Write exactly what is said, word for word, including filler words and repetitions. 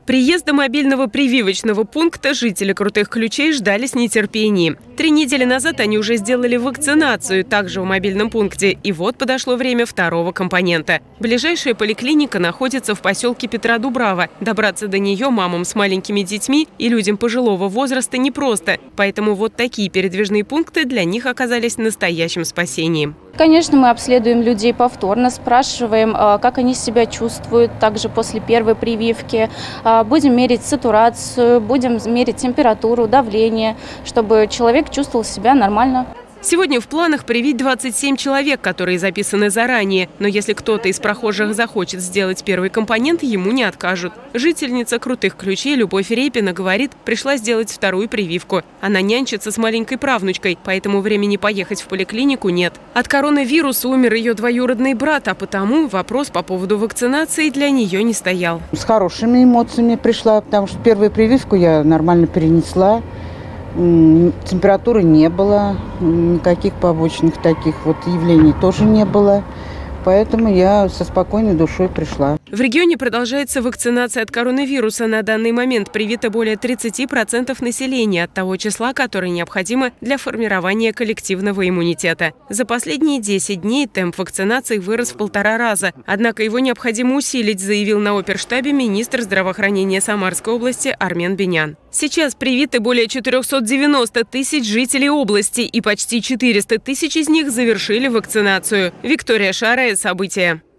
Приезда мобильного прививочного пункта жители Крутых Ключей ждали с нетерпением. Три недели назад они уже сделали вакцинацию, также в мобильном пункте. И вот подошло время второго компонента. Ближайшая поликлиника находится в поселке Петра Дубрава. Добраться до нее мамам с маленькими детьми и людям пожилого возраста непросто. Поэтому вот такие передвижные пункты для них оказались настоящим спасением. Конечно, мы обследуем людей повторно, спрашиваем, как они себя чувствуют, также после первой прививки. Будем мерить сатурацию, будем мерить температуру, давление, чтобы человек чувствовал себя нормально. Сегодня в планах привить двадцать семь человек, которые записаны заранее. Но если кто-то из прохожих захочет сделать первый компонент, ему не откажут. Жительница Крутых Ключей Любовь Репина говорит, пришла сделать вторую прививку. Она нянчится с маленькой правнучкой, поэтому времени поехать в поликлинику нет. От коронавируса умер ее двоюродный брат, а потому вопрос по поводу вакцинации для нее не стоял. С хорошими эмоциями пришла, потому что первую прививку я нормально перенесла. Температуры не было, никаких побочных таких вот явлений тоже не было. Поэтому я со спокойной душой пришла. В регионе продолжается вакцинация от коронавируса. На данный момент привито более тридцати процентов населения от того числа, которое необходимо для формирования коллективного иммунитета. За последние десять дней темп вакцинации вырос в полтора раза. Однако его необходимо усилить, заявил на оперштабе министр здравоохранения Самарской области Армен Бенян. Сейчас привиты более четырёхсот девяноста тысяч жителей области, и почти четыреста тысяч из них завершили вакцинацию. Виктория Шарая, события.